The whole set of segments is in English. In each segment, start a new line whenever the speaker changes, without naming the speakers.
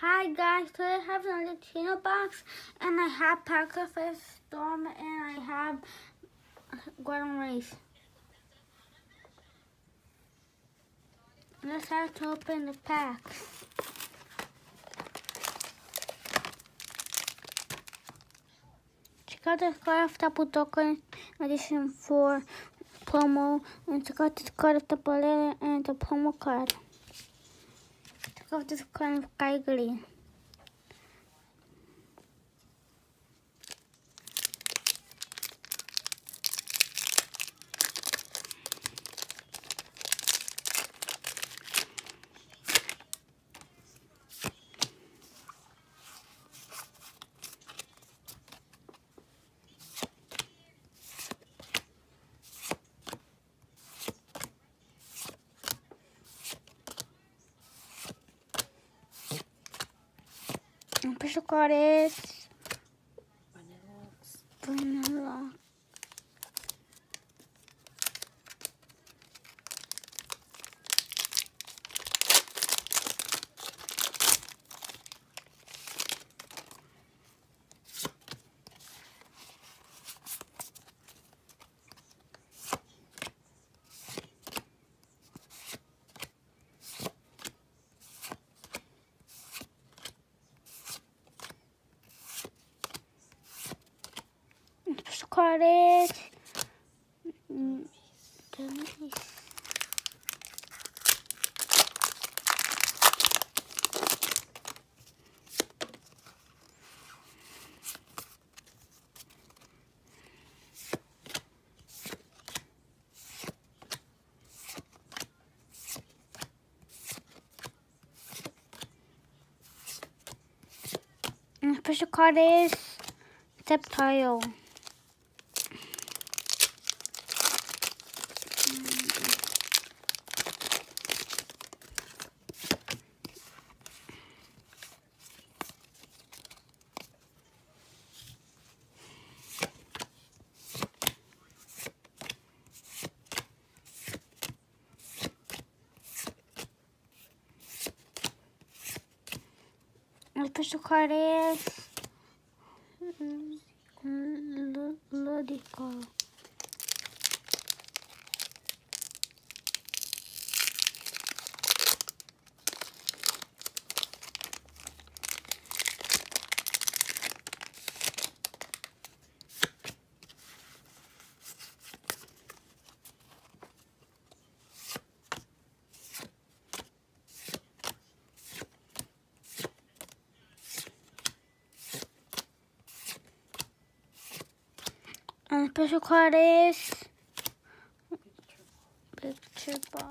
Hi guys, today I have another channel box and I have Packer Face Storm and I have Gordon Race. Let's have to open the packs. Check out the Scarf Double Token Edition 4 promo and check out this card of the bullet and the promo card. Check out this kind of Kylie. Special card is Vanilla. Special card is and special card is Reptile. And special card is Ludico. And special card is Picture Box.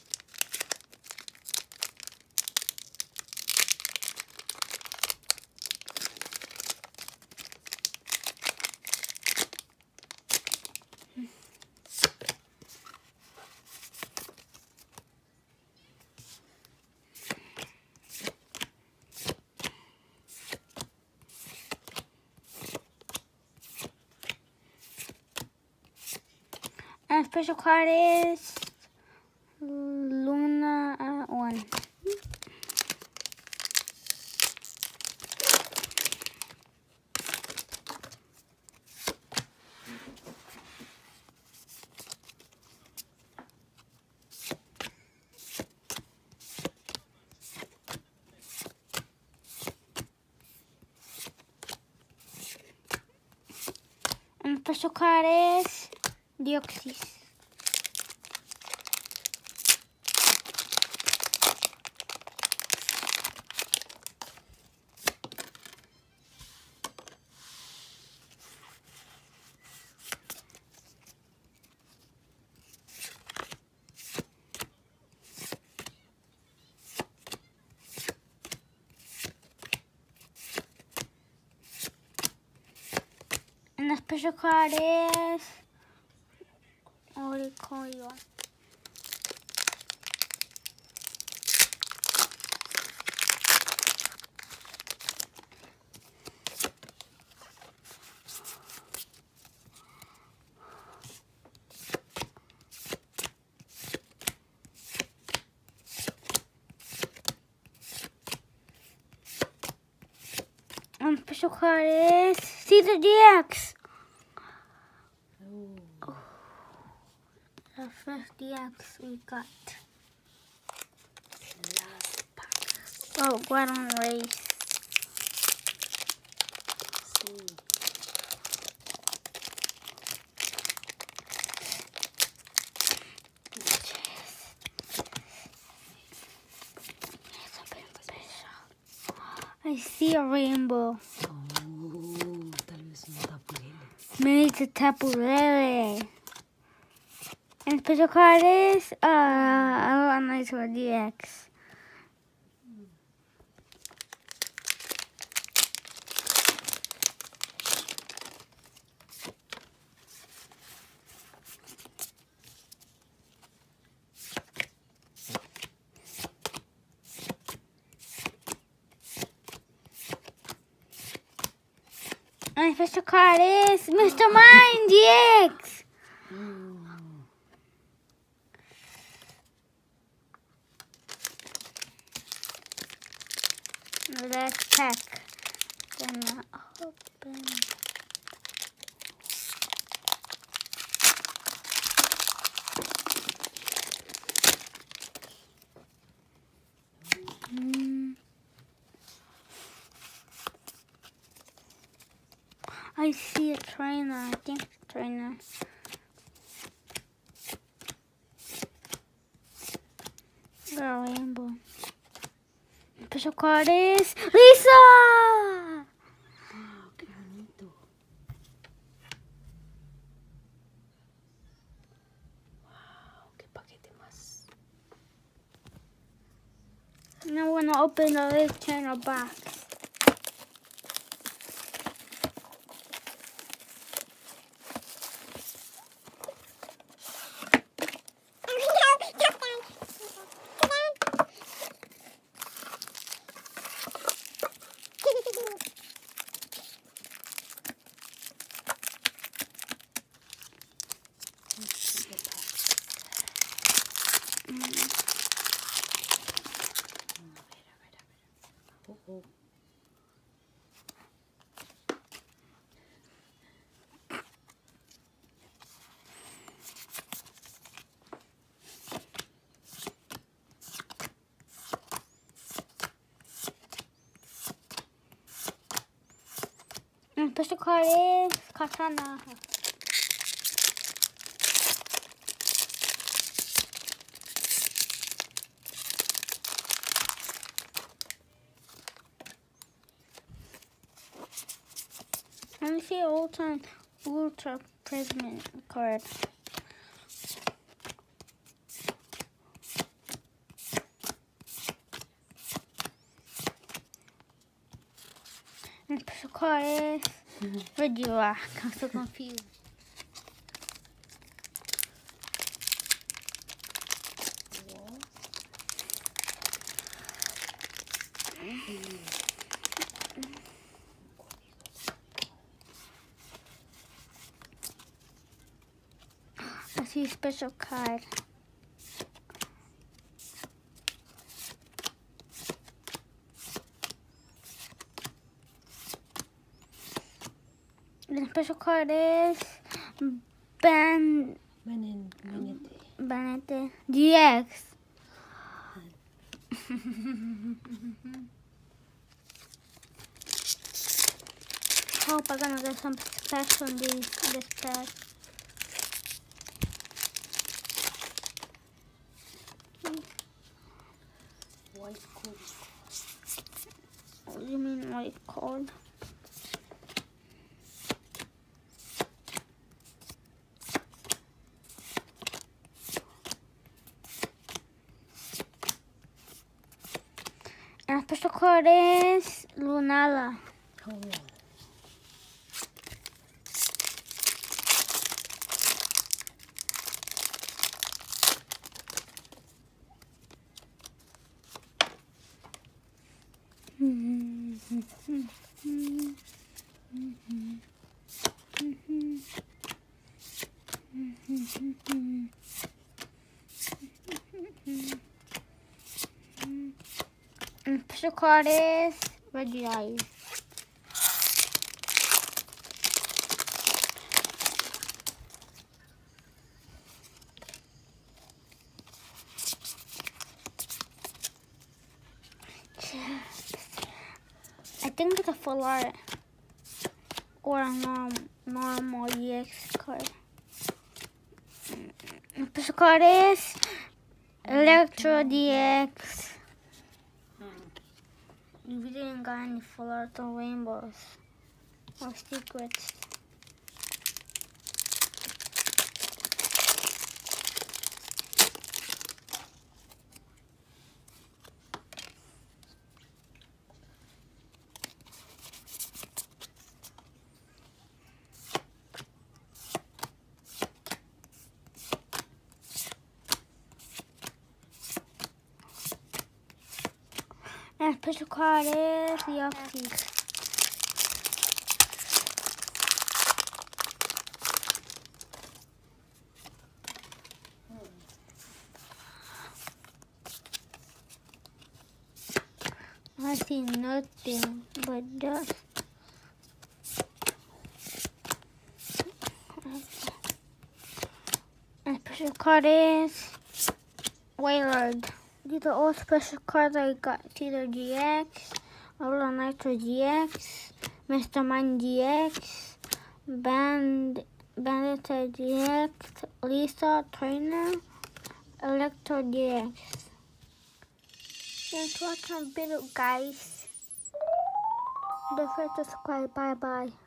And special card is Luna 1. And special card is Deoxys. And the special card is Oricorio. Special card is Caesar DX.
Oh.
The first DX we got.
Last pack.
Oh, Guadon Race.
See.
I see a rainbow.
Oh, tal vez un tapulele.
Maybe it's a Tapu Lele. And special card is a nice one, DX. And special card is Mr. Mime DX. Let's check. Gonna open. I see a trainer. I think it's a trainer. Got a rainbow. Special card is Lisa!
Wow, qué bonito. Wow, qué paquete más.
Now we're gonna open the big trainer box.
Oh.
And special card is Katana. Let me see an ultra prism card. And special card is Regirock. I'm so confused. I see a special card. The special card is Banete DX. Hope I'm gonna get some special in this pack.
White code.
What do you mean white code? And special card is Lunala.
Oh.
And special card is Regice. think it's a full art or a normal EX card. Special card is Electro DX. We didn't got any full art or rainbows or secrets. And special card is Yuffie. I see nothing but dust. And special card is Wailord. These are all special cards I got. Cedar GX, Aurora Nitro GX, Mr. Mind GX, Bandita GX, Lisa Trainer, Electro GX. Thanks for watching my video, guys. Don't forget to subscribe. Bye bye.